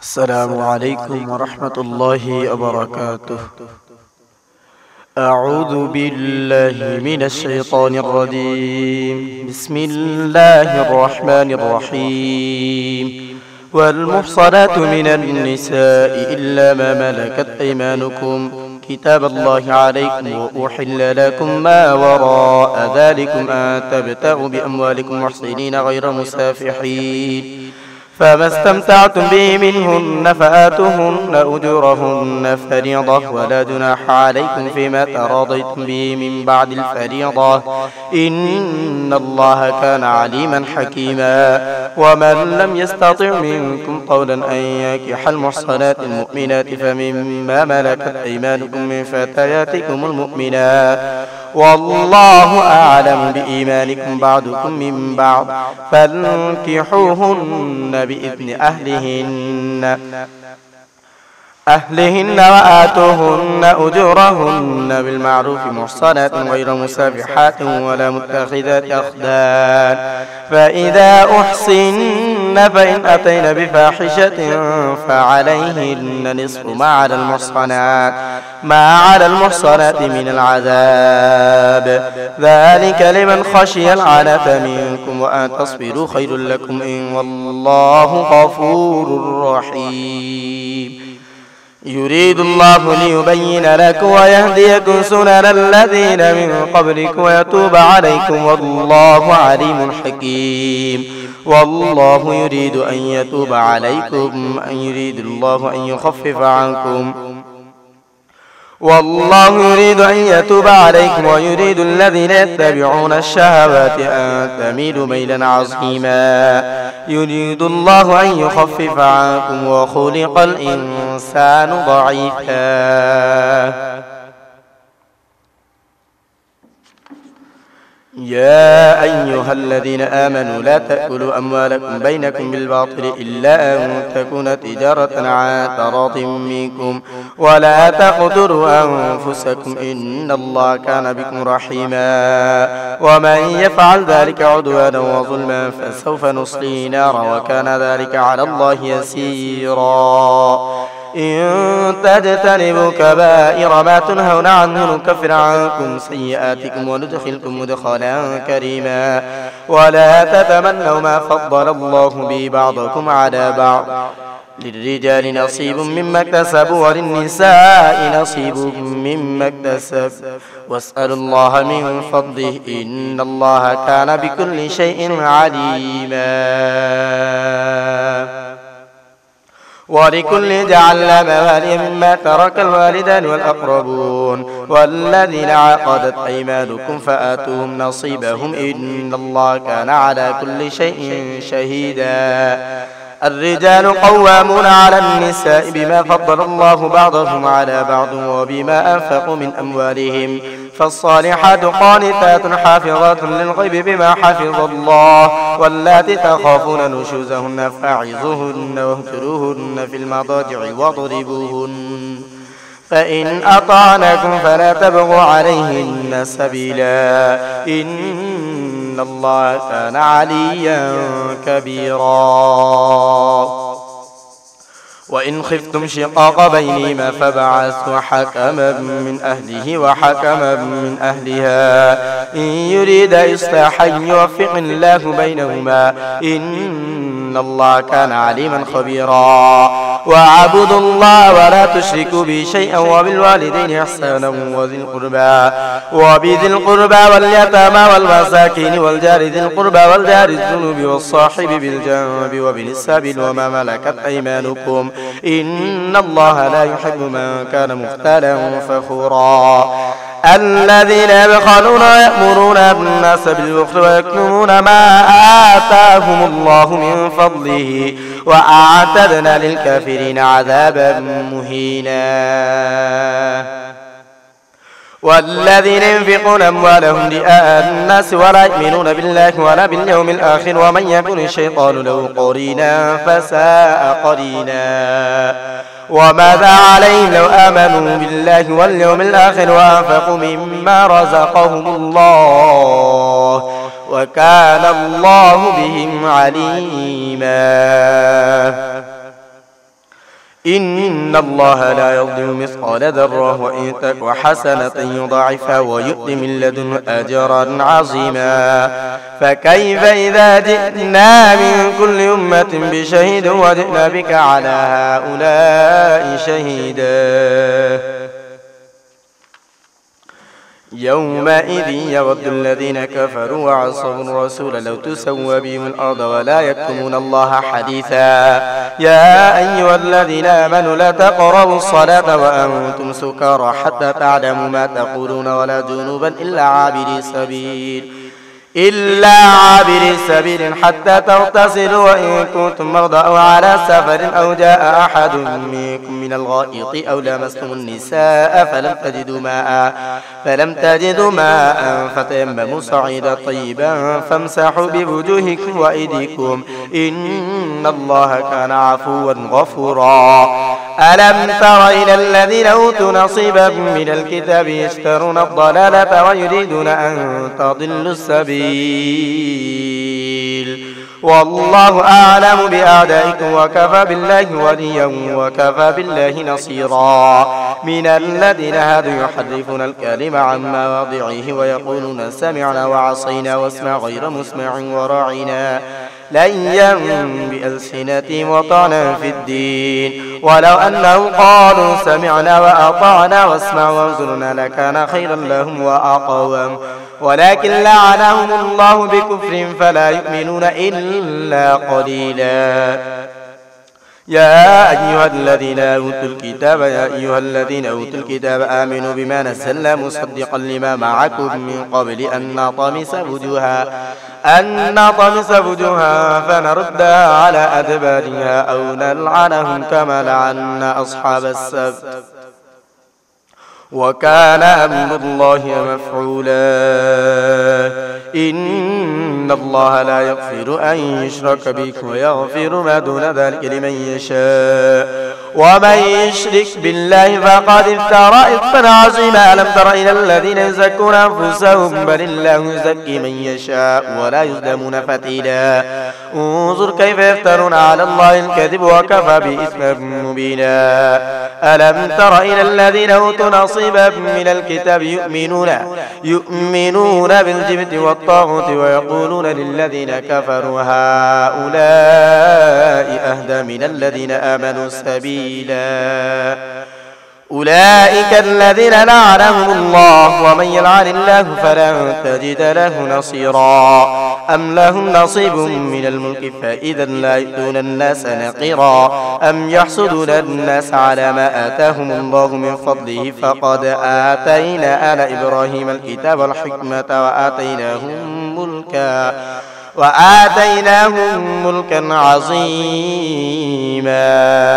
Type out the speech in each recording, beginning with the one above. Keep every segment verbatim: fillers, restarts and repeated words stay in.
السلام عليكم ورحمة الله وبركاته. أعوذ بالله من الشيطان الرجيم. بسم الله الرحمن الرحيم. والمحصنات من النساء إلا ما ملكت أيمانكم كتاب الله عليكم وأحل لكم ما وراء ذلكم أن تبتغوا بأموالكم محصنين غير مسافحين، فما استمتعتم به منهن فآتوهن أجورهن فريضة، ولا جناح عليكم فيما تراضيتم به من بعد الفريضة، إن الله كان عليما حكيما. ومن لم يستطع منكم طولا أن ينكح المحصنات المؤمنات فمما ملكت أيمانكم من فتياتكم المؤمنات، والله أعلم بإيمانكم بعضكم من بعض، فانكحوهن بإذن أهلهن أهلهن وآتوهن أجورهن بالمعروف محصنات غير مسافحات ولا متخذات أخدان، فإذا أحصن فإن أتين بفاحشة فعليهن نصف ما على المحصنات ما على المحصنات من العذاب، ذلك لمن خشي العنة منكم، وأن تصبروا خير لكم إن والله غفور رحيم. يريد الله ليبين لكم ويهديكم سنن الذين من قبلكم ويتوب عليكم، والله عليم حكيم. والله يريد أن يتوب عليكم، أن يريد الله أن يخفف عنكم، والله يريد أن يتوب عليكم، ويريد الذين يتبعون الشهوات أن تميلوا ميلا عظيما. يريد الله أن يخفف عنكم وخلق الإنسان ضعيفا. يا أيها الذين آمنوا لا تأكلوا أموالكم بينكم بالباطل إلا أن تكون تجارة عن تراض منكم، ولا تقتلوا أنفسكم إن الله كان بكم رحيما. ومن يفعل ذلك عدوانا وظلما فسوف نصليه نارا، وكان ذلك على الله يسيرا. إن تجتنبوا كبائر ما تنهون عنه نكفر عنكم سيئاتكم وندخلكم مدخلا كريما. ولا تتمنوا ما فضل الله به بعضكم على بعض، للرجال نصيب مما اكتسبوا وللنساء نصيب مما اكتسب، واسألوا الله من فضله إن الله كان بكل شيء عليما. ولكل جعلنا موالي مما ترك الوالدان والأقربون والذين عقدت أيمانكم فآتوهم نصيبهم إن الله كان على كل شيء شهيدا. الرجال قوامون على النساء بما فضل الله بعضهم على بعض وبما أنفقوا من أموالهم، فالصالحات قانتات حافظات للغيب بما حفظ الله، واللاتي تخافون نشوزهن فاعظوهن واهجروهن في المضاجع واضربوهن، فإن أطعنكم فلا تبغوا عليهن سبيلا إن الله كان عليا كبيرا. وإن خفتم شقاق بينهما فبعثوا حكما من أهله وحكما من أهلها إن يريد إصلاحا يوفق الله بينهما إن الله كان عليما خبيرا. واعبدوا الله ولا تشركوا به شيئا، وبالوالدين إحسانا وذي القربى وبذي القربى واليتامى والمساكين والجار ذي القربى والجار الذنوب والصاحب بالجنب وابن السبيل وما ملكت أيمانكم إن الله لا يحب من كان مختالا فخورا. الذين يبخلون ويأمرون الناس بالبخل ويكتمون ما آتاهم الله من فضله، وأعتدنا للكافرين عذابا مهينا. والذين ينفقون أموالهم رئاء الناس ولا يؤمنون بالله ولا باليوم الآخر ومن يكن الشيطان له قرينا فساء قرينا. وماذا عليهم لو آمنوا بالله واليوم الآخر وأنفقوا مما رزقهم الله، وكان الله بهم عليما. إن الله لا يظلم مثقال ذرة وإن تك حسنة يضاعفها ويؤت من لدنه أجرا عظيما فكيف إذا جئنا من كل أمة بشهيد وجئنا بك على هؤلاء شهيدا يومئذ يود الذين كفروا وعصوا الرسول لو تسوى بهم الأرض ولا يكتمون الله حديثا يا أيها الذين آمنوا لا تقربوا الصلاة وأنتم سكارى حتى تعلموا ما تقولون ولا جنوبا إلا عابري سبيل إلا عابر سبيل حتى تغتسلوا وإن كنتم مرضى أو على سفر أو جاء أحد منكم من الغائط أو لامستم النساء فلم تجدوا ماء فلم تجدوا ماء فتيمموا صعيدا طيبا فامسحوا بوجوهكم وأيديكم إن الله كان عفوا غفورا ألم تر إلى الذين أوتوا نصيبا من الكتاب يشترون الضلالة ويريدون أن تضلوا السبيل والله أعلم بأعدائكم وكفى بالله وليا وكفى بالله نصيرا من الذين هادوا يحرفون الكلم عن مواضعه ويقولون سمعنا وعصينا واسمع غير مسمع وراعنا ليا بألسنتهم وطعنا في الدين ولو أنهم قالوا سمعنا وأطعنا واسمع وانظرنا لكان خيرا لهم وأقوم ولكن لعنهم الله بكفرهم فلا يؤمنون إلا قليلا يا أيها الذين أوتوا الكتاب يا أيها الذين أوتوا الكتاب آمنوا بما نزلنا مصدقا لما معكم من قبل أن نطمس وجوها أن نطمس وجوها فنردها على أدبارها أو نلعنهم كما لعنا أصحاب السبت وكان أمر الله مفعولا إن الله لا يغفر أن يشرك به ويغفر ما دون ذلك لمن يشاء ومن يشرك بالله فقد افترى إثما عظيما ألم تر إلى الذين يزكون أنفسهم بل الله يزكي من يشاء ولا يظلمون فتيلا انظر كيف يفترون على الله الكذب وكفى بإثما مبينا ألم تر إلى الذين أوتوا نصيبا من الكتاب يؤمنون يؤمنون بالجبت والطاغوت ويقولون للذين كفروا هؤلاء أهدى من الذين آمنوا سبيلا أولئك الذين لعنهم الله ومن يلعن الله فلن تجد له نصيرا أم لهم نصيب من الملك فإذا لا يؤتون الناس نقيرا أم يحسدون الناس على ما آتاهم الله من فضله فقد آتينا آل إبراهيم الكتاب والحكمة وآتيناهم ملكا وآتيناهم ملكا عظيما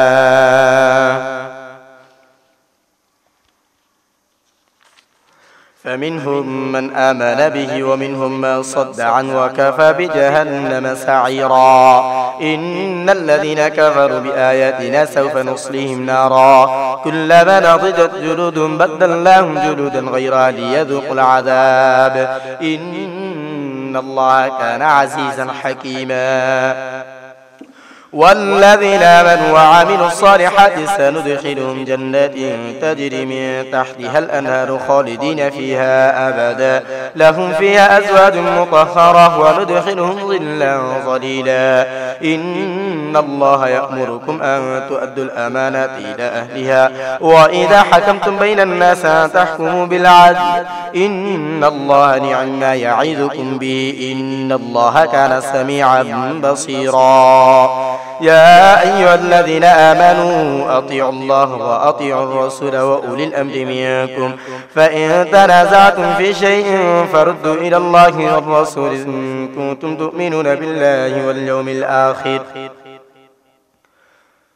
فمنهم من آمن به ومنهم من صد عنه وكفى بجهنم سعيرا إن الذين كفروا بآياتنا سوف نصليهم نارا كلما نضجت جلودهم بدلناهم جلودا غيرها ليذوقوا العذاب إن الله كان عزيزا حكيما والذين آمنوا وعملوا الصالحات سندخلهم جنات تجري من تحتها الأنهار خالدين فيها أبدا لهم فيها أزواج مطهرة وندخلهم ظلا ظليلا إن الله يأمركم أن تؤدوا الأمانات إلى أهلها وإذا حكمتم بين الناس أن تحكموا بالعدل إن الله نعم ما يعظكم به إن الله كان سميعا بصيرا يا أيها الذين آمنوا أطيعوا الله وأطيعوا الرسول وأولي الأمر منكم فإن تنازعتم في شيء فردوا إلى الله والرسول إن كنتم تؤمنون بالله واليوم الآخر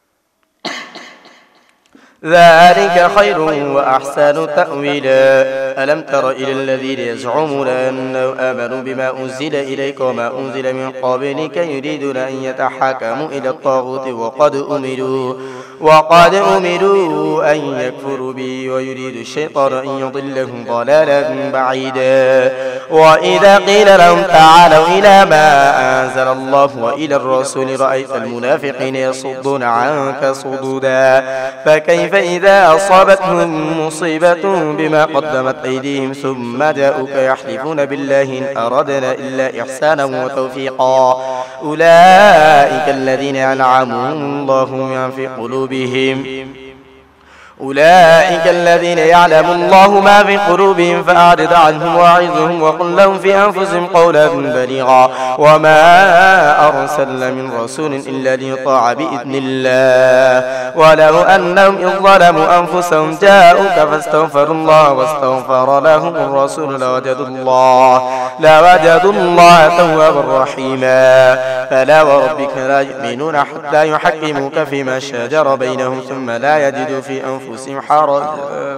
ذلك خير وأحسن تأويلا ألم تر إلى الذين يزعمون أنهم آمنوا بما أنزل إليك وما أنزل من قبلك يريدون أن يتحاكموا إلى الطاغوت وقد أمروا وقد أمروا أن يكفروا به ويريد الشيطان أن يضلهم ضلالا بعيدا. وإذا قيل لهم تعالوا إلى ما أنزل الله وإلى الرسول رأيت المنافقين يصدون عنك صدودا. فكيف إذا أصابتهم مصيبة بما قدمت أيديهم ثم جاءوك يحلفون بالله إن أردنا إلا إحسانا وتوفيقا أولئك الذين أنعمهم الله في قلوبهم أولئك الذين يعلم الله ما في قلوبهم فأعرض عنهم واعظهم وقل لهم في أنفسهم قولا بليغا. وما أرسلنا من رسول إلا ليطاع بإذن الله ولو أنهم إذ ظلموا أنفسهم جاءوك فاستغفروا الله واستغفر لهم الرسول لوجدوا الله لوجدوا الله توابا رحيما. فلا وربك لا يؤمنون حتى يحكموك فيما شجر بينهم ثم لا يجدوا في أنفسهم حرجا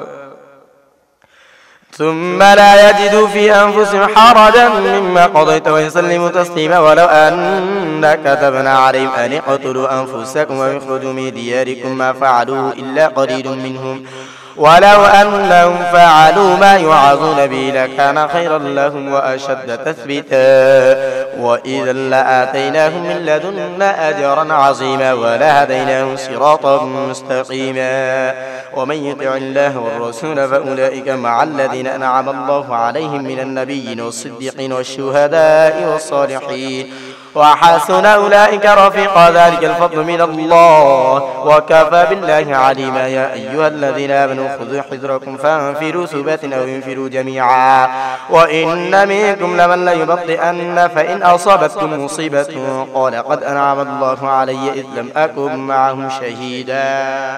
ثم لا يجدوا في أنفسهم حرجا مما قضيت ويسلموا تسليما. ولو أن كتبنا عليهم أن اقتلوا أنفسكم واخرجوا من دياركم ما فعلوه إلا قليل منهم ولو أنهم فعلوا ما يوعظون به لكان خيرا لهم وأشد تثبيتا وإذا لآتيناهم من لدنا أجرا عظيما ولهديناهم صراطا مستقيما. ومن يطع الله والرسول فأولئك مع الذين أنعم الله عليهم من النبيين والصديقين والشهداء والصالحين وحسن أولئك رفيقا ذلك الفضل من الله وكفى بالله عليما. يا أيها الذين آمنوا خذوا حذركم فانفروا ثبات أو انفروا جميعا وإن منكم لمن ليبطئن فإن أصابتكم مصيبة قال قد أنعم الله علي إذ لم أكن معهم شهيدا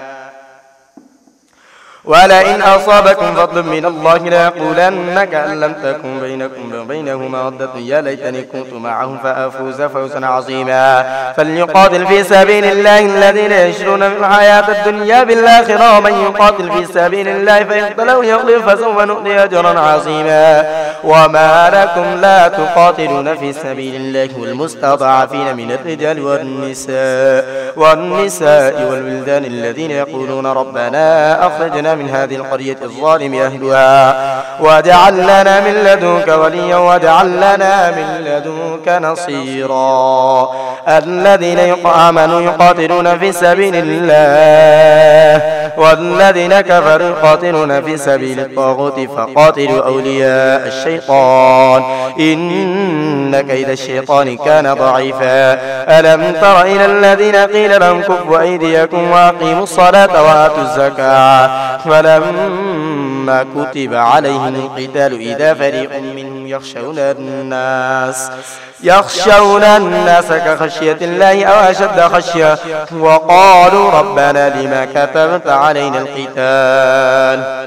ولئن أصابكم فضل من الله ليقولن كأن لم تكن بينكم وبينه مودة يا ليتني كنت معهم فأفوز فوزا عظيما. فليقاتل في سبيل الله الذين يشرون في الحياة الدنيا بالآخرة ومن يقاتل في سبيل الله فيقتل أو يغلب فسوف نؤتيه أجرا عظيما. وما لكم لا تقاتلون في سبيل الله والمستضعفين من الرجال والنساء والنساء والولدان الذين يقولون ربنا أخرجنا من هذه القرية الظالم أهلها واجعل لنا من لدنك وليا واجعل لنا من لدنك نصيرا. الذين آمنوا يقاتلون في سبيل الله والذين كفروا يقاتلون في سبيل الطاغوت فقاتلوا أولياء الشيطان إن كيد الشيطان كان ضعيفا. ألم تر إلى الذين قيل لهم كفوا أيديكم وأقيموا الصلاة وآتوا الزكاة فلما كتب عليهم القتال إذا فريق منهم يخشون الناس يخشون الناس كخشية الله أو أشد خشية وقالوا ربنا لما كتبت علينا القتال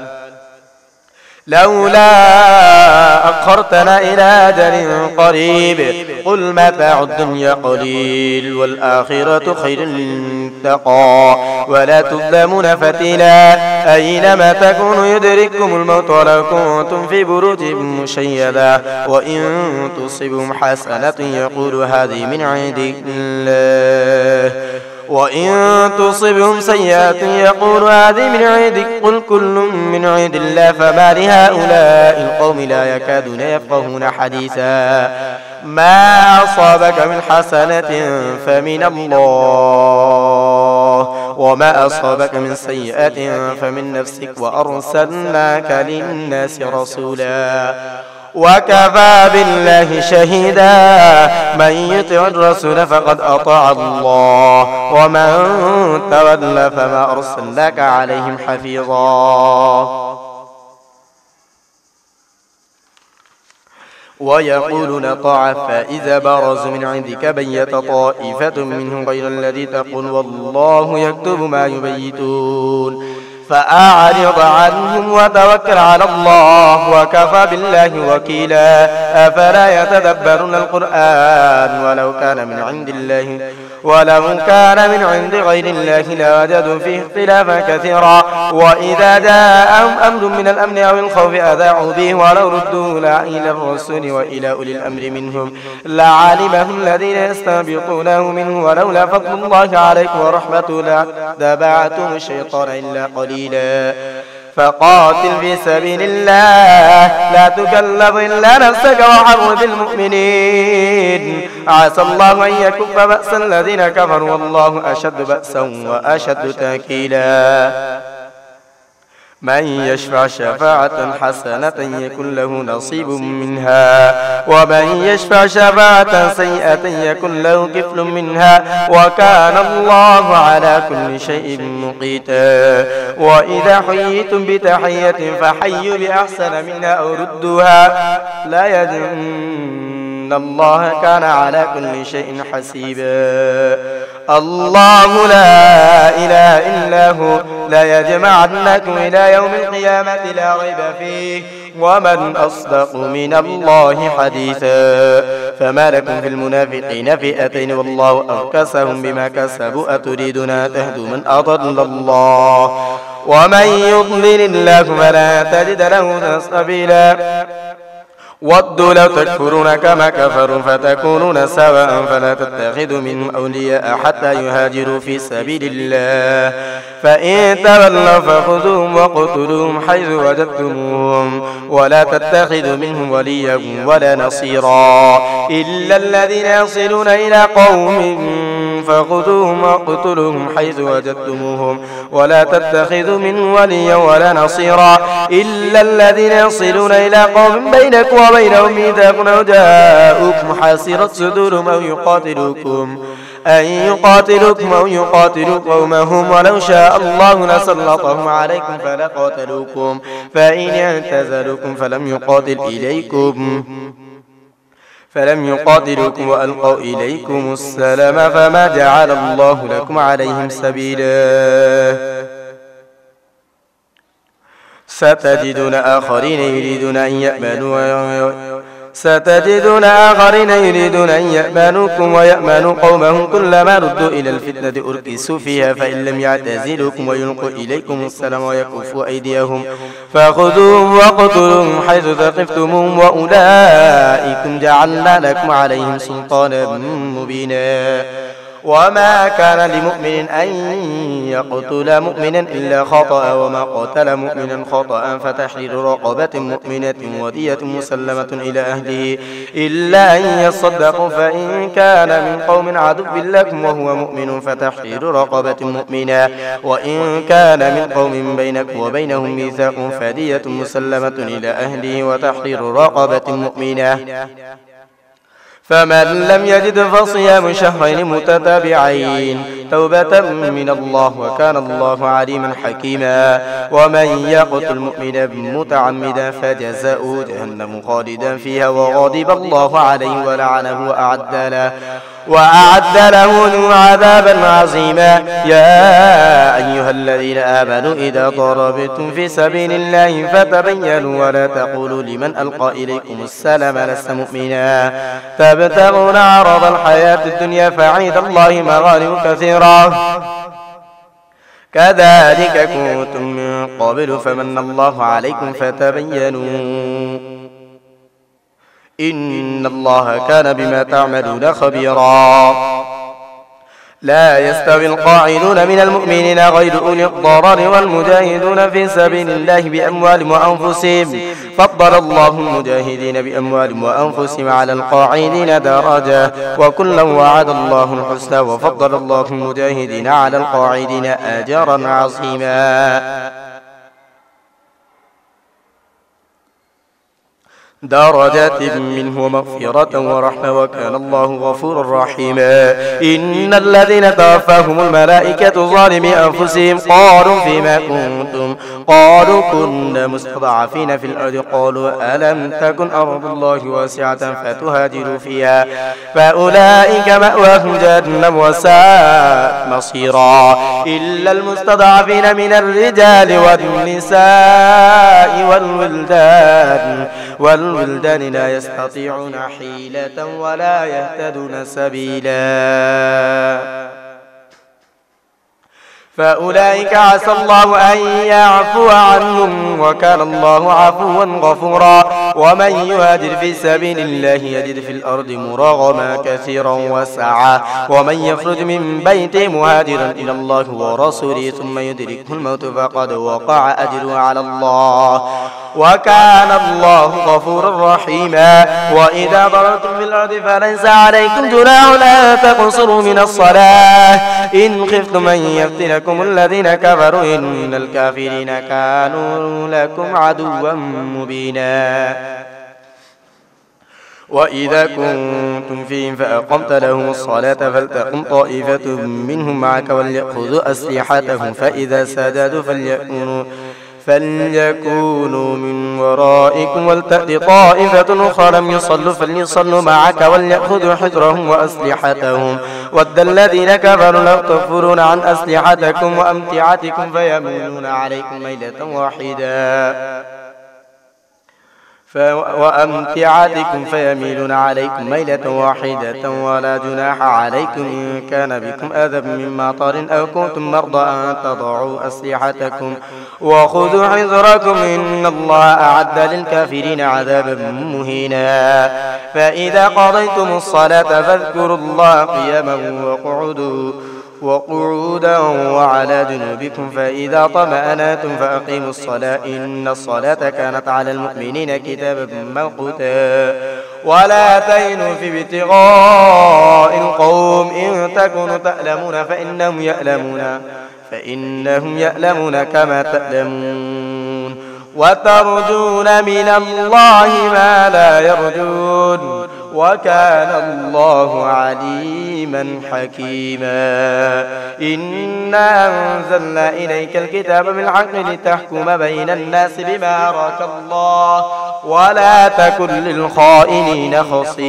لولا أخرتنا إلى أجل قريب قل متاع الدنيا قليل والآخرة خير للمتقى ولا تظلمون فتيلا أينما تكونوا يدرككم الموت ولو كنتم في بروج مشيدة وإن تصبهم حسنة يقول هذه من عند الله وإن تصبهم سيئات يقول هذه من عندك قل كل من عند الله فما لهؤلاء القوم لا يكادون يفقهون حديثا. ما أصابك من حسنة فمن الله وما أصابك من سيئة فمن نفسك وأرسلناك للناس رسولا وكفى بالله شهيدا. من يطع الرسول فقد أطاع الله ومن تولى فما أرسلناك عليهم حفيظا. ويقولون طاعة فإذا برزوا من عندك بيت طائفة منهم غير الذي تقول والله يكتب ما يبيتون فأعرض عنهم وتوكل على الله وكفى بالله وكيلا. أفلا يتدبرون القرآن ولو كان من عند الله ولو كان من عند غير الله لوجدوا فيه اختلافا كثيرا وإذا جاءهم أمر من الأمن أو الخوف أذاعوا به ولو ردوا إلى الرسول وإلى أولي الأمر منهم لعلمه الذين يستنبطونه منه ولولا فضل الله عليكم ورحمته لاتبعتم الشيطان إلا قليلا فقاتل في سبيل الله لا تكلف إلا نفسك وحرض المؤمنين عسى الله أن يكف بأس الذين كفروا والله أشد بأسا وأشد تأكيلا من يشفع شفاعة حسنة يكن له نصيب منها ومن يشفع شفاعة سيئة يكن له كفل منها وكان الله على كل شيء مقيتا وإذا حييتم بتحية فحيوا بأحسن منها أو ردوها لا يجن الله كان على كل شيء حسيبا الله لا إله إلا هو لا يجمعنكم إلى يوم القيامة لا ريب فيه ومن أصدق من الله حديثا فما لكم في المنافقين فئتين والله أركسهم بما كسبوا أتريدون أن تهدوا من أضل الله ومن يضلل الله فلا تجد له سبيلا ودوا لو تكفرون كما كفروا فتكونون سواء فلا تتخذوا منهم أولياء حتى يهاجروا في سبيل الله فإن تولوا فخذوهم وقتلوهم حيث وجدتموهم ولا تتخذوا منهم وليا ولا نصيرا إلا الذين يصلون إلى قوم فخذوهم وقتلوهم حيث وجدتموهم ولا تتخذوا منهم وليا ولا نصيرا إلا الذين يصلون إلى قوم بينكم وبينهم ميثاق أو جاءوكم حاصرت صدورهم أو يقاتلوكم أن يقاتلوكم أو يقاتلوا قومهم ولو شاء الله لسلطهم عليكم فلقاتلوكم فإن اعتزلوكم فلم يقاتل إليكم فلم يقاتلوكم وألقوا إليكم السلام فما جعل الله لكم عليهم سبيلا ستجدون آخرين يريدون أن يأمنوا ستجدون آخرين يريدون أن يأمنوكم ويأمنوا قومهم كلما ردوا إلى الفتنة أركسوا فيها فإن لم يعتزلوكم ويلقوا إليكم السلام ويكفوا أيديهم فخذوهم وقتلوهم حيث ثقفتموهم وأولئكم جعلنا لكم عليهم سلطانا مبينا وما كان لمؤمن أن يقتل مؤمنا إلا خطأ وما قتل مؤمنا خطأ فتحرير رقبة مؤمنة ودية مسلمة إلى أهله إلا أن يصدقوا فإن كان من قوم عدو لكم وهو مؤمن فتحرير رقبة مؤمنة وإن كان من قوم بينكم وبينهم ميثاق فدية مسلمة إلى أهله وتحرير رقبة مؤمنة فمن لم يجد فصيام شهرين متتابعين توبة من الله وكان الله عليما حكيما ومن يقتل مؤمنا متعمدا فجزاؤه جهنم خالدا فيها وغضب الله عليه ولعنه وأعد له وأعد له عذابا عظيما يا أيها الذين آمنوا إذا ضربتم في سبيل الله فتبينوا ولا تقولوا لمن ألقى إليكم السلام لست مؤمنا تبتغون عرض الحياة الدنيا فعند الله مغانم كثيرة كذلك كنتم من قبل فمن الله عليكم فتبينوا إن الله كان بما تعملون خبيرا لا يستوي القاعدون من المؤمنين غير أولي الضرر والمجاهدون في سبيل الله بأموالهم وأنفسهم فضل الله المجاهدين بأموالهم وأنفسهم على القاعدين درجة وكلا وعد الله الحسنى وفضل الله المجاهدين على القاعدين أجرا عظيما درجات منه ومغفرة ورحمة وكان الله غفورا رحيما إن الذين توفاهم الملائكة ظالمي أنفسهم قالوا فيما كنتم قالوا كنا مستضعفين في الأرض قالوا ألم تكن أرض الله واسعة فتهاجروا فيها فأولئك مأواهم جهنم وساءت مصيرا إلا المستضعفين من الرجال والنساء النساء والولدان والولدان لا يستطيعون حيلة ولا يهتدون سبيلا فأولئك عسى الله أن يعفو عنهم وكان الله عفوا غفورا ومن يهاجر في سبيل الله يجد في الأرض مراغما كثيرا وسعا ومن يخرج من بيته مهاجرا إلى الله ورسوله ثم يدركه الموت فقد وقع أجره على الله وكان الله غفورا رحيما وإذا ضربتم في الأرض فليس عليكم جناح أن تقصروا من الصلاة إن خفتم أن يفتنكم الذين كفروا إن الكافرين كانوا لكم عدوا مبينا وإذا كنتم فيهم فأقمت لهم الصلاة فلتقم طائفة منهم معك وليأخذوا أسلحتهم فإذا سجدوا فليكونوا فليكونوا من ورائكم ولتأت طائفة أخرى لم يصلوا فليصلوا معك وليأخذوا حذرهم وأسلحتهم ود الذين كفروا لو تكفرون عن أسلحتكم وأمتعتكم فيميلون عليكم ميلة واحدة وأمتعتكم فيميلون عليكم ميلة واحدة ولا جناح عليكم إن كان بكم أذى من مطر أو كنتم مرضى أن تضعوا أسلحتكم وخذوا حذركم إن الله أعد للكافرين عذابا مهينا فإذا قضيتم الصلاة فاذكروا الله قياما وقعودا وقعودا وعلى جنوبكم فإذا طمأنتم فأقيموا الصلاة إن الصلاة كانت على المؤمنين كتابا موقوتا ولا تهنوا في ابتغاء القوم إن تكونوا تألمون فإنهم يألمون فإنهم يألمون كما تألمون وترجون من الله ما لا يرجون وكان الله عليما حكيما إنا أنزلنا إليك الكتاب بالحق لتحكم بين الناس بما أراك الله ولا تكن للخائنين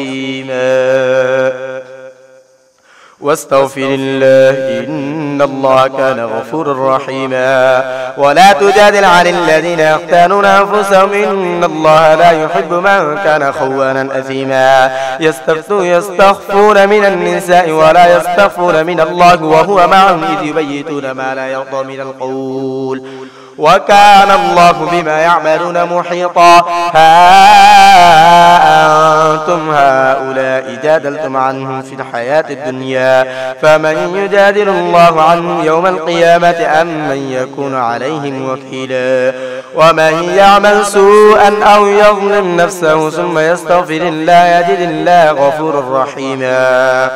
خصيما واستغفر الله إن الله كان غفورا رحيما ولا تجادل عن الذين يختانون أنفسهم إن الله لا يحب من كان خوانا أثيما يستفتون يستخفون من النساء ولا يستخفون من الله وهو معهم إذ يبيتون ما لا يرضى من القول وكان الله بما يعملون محيطا ها أنتم هؤلاء جادلتم عنهم في الحياة الدنيا فمن يجادل الله عنهم يوم القيامة أم من يكون عليهم وكيلا ومن يعمل سوءا أو يظلم نفسه ثم يستغفر الله يجد الله غفورا رحيما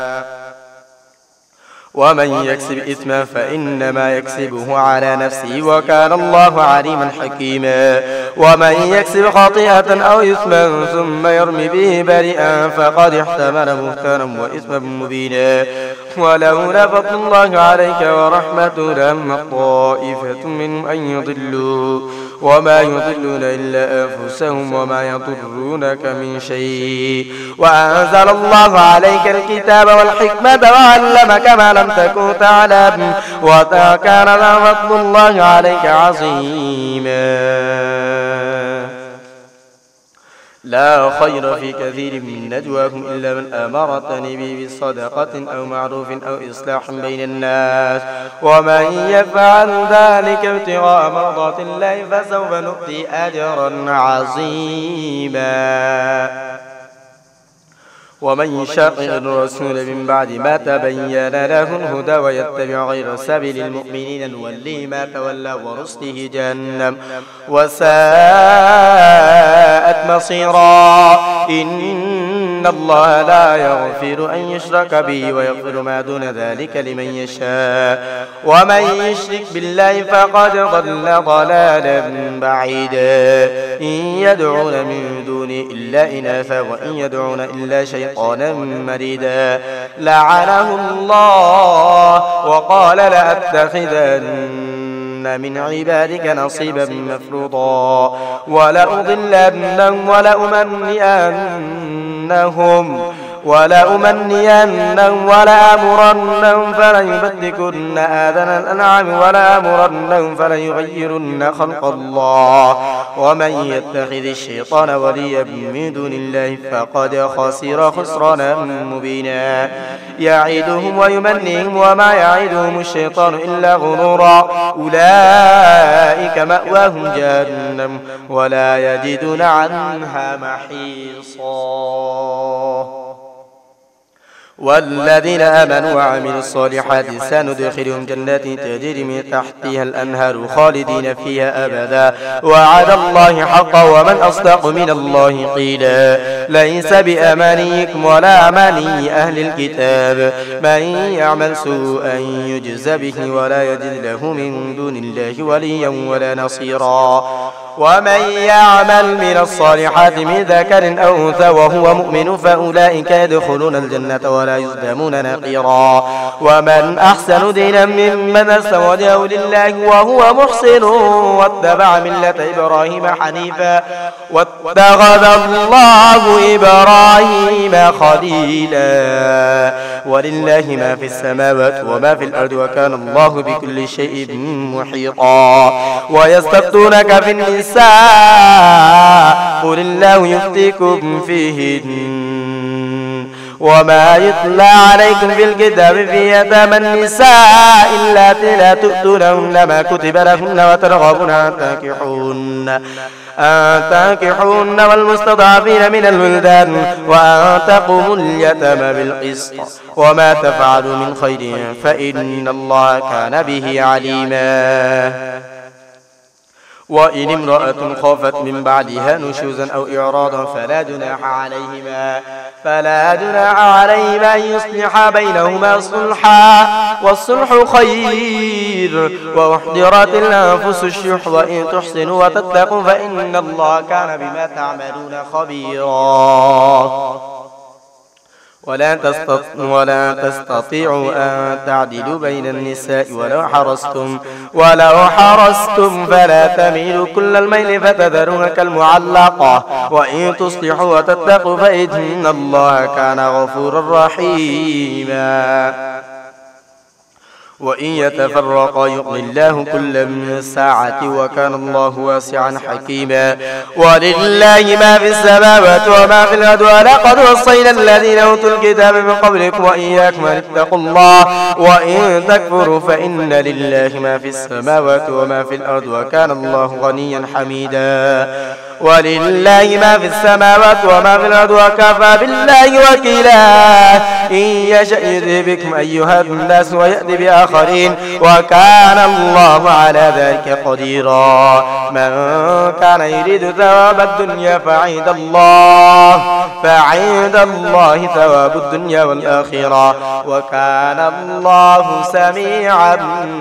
ومن يكسب إثما فإنما يكسبه على نفسه وكان الله عليما حكيما ومن يكسب خطيئة أو إثما ثم يرمي به بريئا فقد احتمل بهتانا وإثما مبينا ولولا فضل الله عليك ورحمته لهم طائفة منهم أن يضلوا وما يضلون إلا أنفسهم وما يضرونك من شيء وأنزل الله عليك الكتاب والحكمة وعلمك ما لم تكن تعلم وكان فضل الله عليك عظيما لا خير في كثير من نجواكم إلا من أمر به بصدقة أو معروف أو إصلاح بين الناس ومن يفعل ذلك ابتغاء مرضات الله فسوف نؤتي أجرا عظيما ومن يشاقق الرسول من بعد ما تبين له الهدى ويتبع غير سبيل المؤمنين نوليه ما تولى ورسله جهنم وساءت مصيرا إن الله لا يغفر أن يشرك به ويغفر ما دون ذلك لمن يشاء ومن يشرك بالله فقد ضل ضلالا بعيدا إن يدعون من دونه إلا إناثا وإن يدعون إلا شيطانا مريدا لعنه الله وقال لأتخذن من عبادك نصيبا مفروضا ولأضلنهم ولأمنئنهم ولا أمنينهم ولا أمرنهم فليبتكن آذان الأنعام ولا أمرنهم فليغيرن خلق الله ومن يتخذ الشيطان وليا من دون الله فقد خسر خسرانا مبينا يعدهم ويمنيهم وما يعدهم الشيطان إلا غرورا أولئك مأواهم جهنم ولا يجدون عنها محيصا والذين آمنوا وعملوا الصالحات سندخلهم جنات تجري من تحتها الأنهار خالدين فيها أبدا وعد الله حقا ومن أصدق من الله قيلا ليس بأمانيكم ولا أماني أهل الكتاب من يعمل سوءا يجز به ولا يجد له من دون الله وليا ولا نصيرا ومن يعمل من الصالحات من ذكر أو أنثى وهو مؤمن فأولئك يدخلون الجنة ولا يظلمون نقيرا ومن أحسن دينا ممن أسلم وجهه لله وهو محسن واتبع ملة إبراهيم حنيفا واتخذ الله إبراهيم خليلا ولله ما في السماوات وما في الأرض وكان الله بكل شيء محيطا ويستفتونك في النساء قل الله يفتيكم فيهن وما يتلى عليكم في الكتاب في يتامى النساء اللاتي لا تؤتونهن ما كتب لهن وترغبون أن تنكحوهن أن تنكحوهن والمستضعفين من الولدان وأن تقوموا اليتامى بالقسط وما تفعلوا من خير فإن الله كان به عليما وإن امرأة خافت من بعدها نشوزا أو إعراضا فلا جناح عليهما فلا جناح عليهما أن يصلحا بينهما صلحا والصلح خير وأحضرت الأنفس الشح وإن تحسنوا وتتقوا فإن الله كان بما تعملون خبيرا ولا تستطيعوا ولا تستطيعوا أن تعدلوا بين النساء ولو حرصتم ولو حرصتم فلا تميلوا كل الميل فتذرون كالمعلقة وإن تصلحوا وتتقوا فإن الله كان غفورا رحيما وإن يتفرقا يغني الله كلا من الساعة وكان الله واسعا حكيما ولله ما في السماوات وما في الأرض ولقد وصينا الذين أوتوا الكتاب من قبلكم وإياكم أن اتقوا الله وإن تكفروا فإن لله ما في السماوات وما في الأرض وكان الله غنيا حميدا ولله ما في السماوات وما في الأرض وكفى بالله وكيلا إن يشأ يذهبكم أيها الناس ويأتي بآخرين وكان الله على ذلك قديرا من كان يريد ثواب الدنيا فعند الله فعند الله ثواب الدنيا والآخرة وكان الله سميعا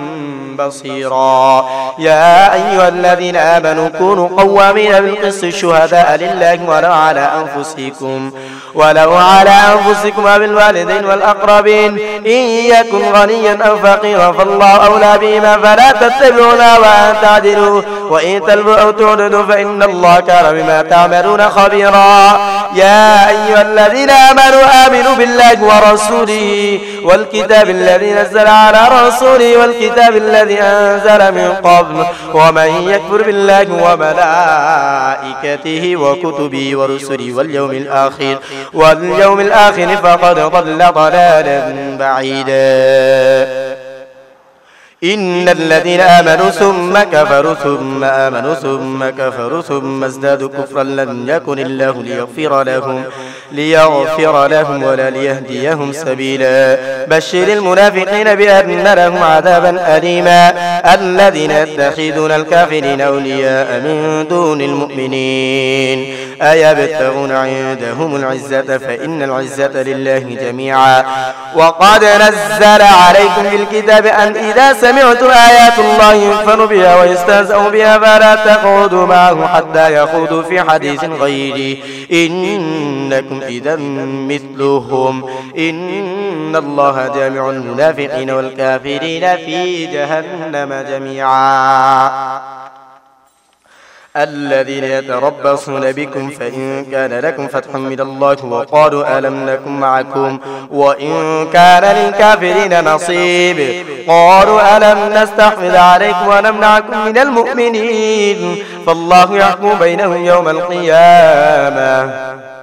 بصيرا يا أيها الذين آمنوا كونوا قوامين بالقسط شهداء لله ولو على أنفسكم ولو على أنفسكم وبالوالدين والأقربين إن يكن غنيا أو فقيرا فالله أولى بهما فلا تتبعوا وأن تعدلوا وإن تلبوا أو تعرضوا فإن الله كان بما تعملون خبيرا يا أيها الذين آمنوا آمنوا بالله ورسوله والكتاب الذي نزل على رسوله والكتاب الذي أنزل من قبل ومن يكفر بالله وملائكته وكتبه ورسله واليوم الآخر واليوم الآخر فقد ضل ضلالا بعيدا إن الذين آمنوا ثم كفروا ثم آمنوا ثم كفروا ثم ازدادوا كفرا لن يكن الله ليغفر لهم ليغفر لهم ولا ليهديهم سبيلا بشر المنافقين بأن لهم عذابا أليما الذين يتخذون الكافرين أولياء من دون المؤمنين أيبتغون عندهم العزة فإن العزة لله جميعا وقد نزل عليكم في الكتاب أن إذا سمعتم آيات الله يكفر بها ويستهزأ بها فلا تقعدوا معه حتى يخوضوا في حديث غيره إنكم إذا مثلهم إن الله جامع المنافقين والكافرين في جهنم جميعا الذين يتربصون بكم فإن كان لكم فتح من الله وقالوا ألم نكن معكم وإن كان للكافرين نصيب قالوا ألم نستحفظ عليكم ونمنعكم من المؤمنين فالله يحكم بينهم يوم القيامة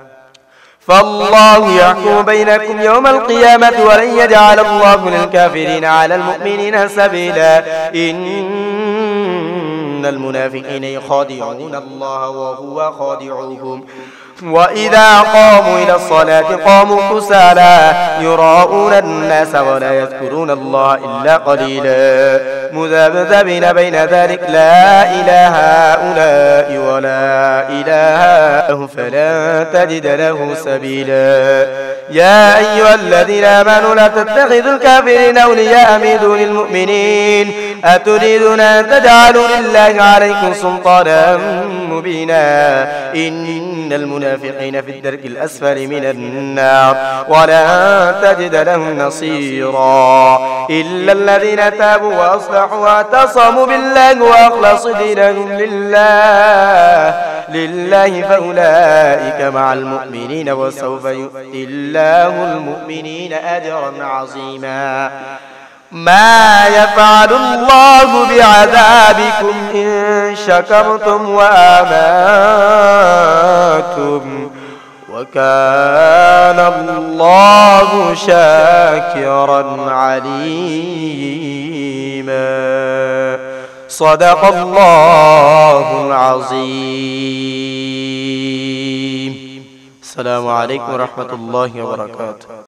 فالله يحكم بينكم يوم القيامة ولن يجعل الله للكافرين على المؤمنين سبيلا إن المنافقين يخادعون الله وهو خادعهم وإذا قاموا إلى الصلاة قاموا كسالى يراءون الناس ولا يذكرون الله إلا قليلا مذبذبين بين ذلك لا إله هؤلاء ولا إله هؤلاء فلا تجد له سبيلا يا أيها الذين آمنوا لا تتخذوا الكافرين أولياء من دون المؤمنين أتريدون أن تجعلوا لله عليكم سلطانا مبينا إن المنافقين في الدرك الأسفل من النار ولا تجد لهم نصيرا إلا الذين تابوا وأصلحوا واعتصموا بالله وأخلصوا دينهم لله لله فأولئك مع المؤمنين وسوف يؤتي الله المؤمنين أجرا عظيما ما يفعل الله بعذابكم إن شكرتم وآمنتم وكان الله شاكرا عليما صدق الله العظيم. السلام عليكم ورحمة الله وبركاته.